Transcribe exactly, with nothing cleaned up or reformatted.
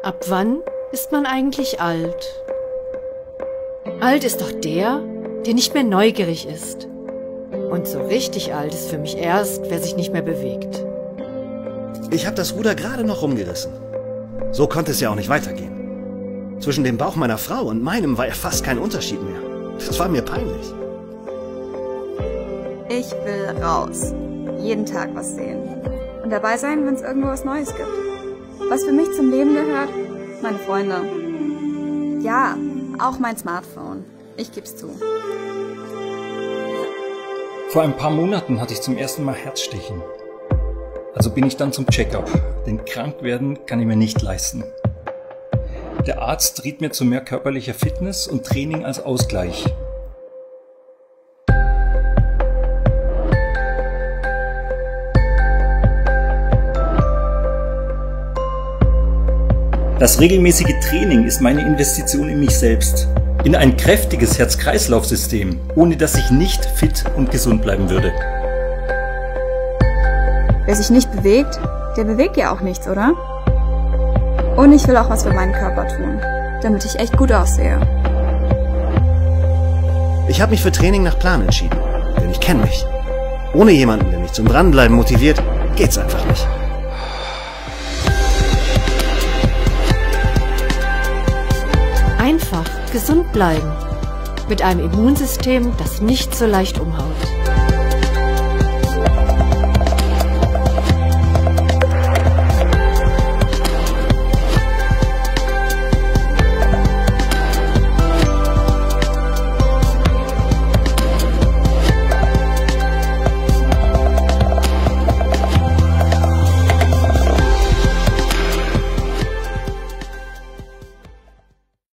Ab wann ist man eigentlich alt? Alt ist doch der, der nicht mehr neugierig ist. Und so richtig alt ist für mich erst, wer sich nicht mehr bewegt. Ich habe das Ruder gerade noch rumgerissen. So konnte es ja auch nicht weitergehen. Zwischen dem Bauch meiner Frau und meinem war ja fast kein Unterschied mehr. Das war mir peinlich. Ich will raus. Jeden Tag was sehen. Und dabei sein, wenn es irgendwo was Neues gibt. Was für mich zum Leben gehört? Meine Freunde. Ja, auch mein Smartphone. Ich geb's zu. Vor ein paar Monaten hatte ich zum ersten Mal Herzstechen. Also bin ich dann zum Check-up, denn krank werden kann ich mir nicht leisten. Der Arzt riet mir zu mehr körperlicher Fitness und Training als Ausgleich. Das regelmäßige Training ist meine Investition in mich selbst, in ein kräftiges Herz-Kreislauf-System, ohne dass ich nicht fit und gesund bleiben würde. Wer sich nicht bewegt, der bewegt ja auch nichts, oder? Und ich will auch was für meinen Körper tun, damit ich echt gut aussehe. Ich habe mich für Training nach Plan entschieden, denn ich kenne mich. Ohne jemanden, der mich zum Dranbleiben motiviert, geht's einfach nicht. Einfach gesund bleiben. Mit einem Immunsystem, das nicht so leicht umhaut.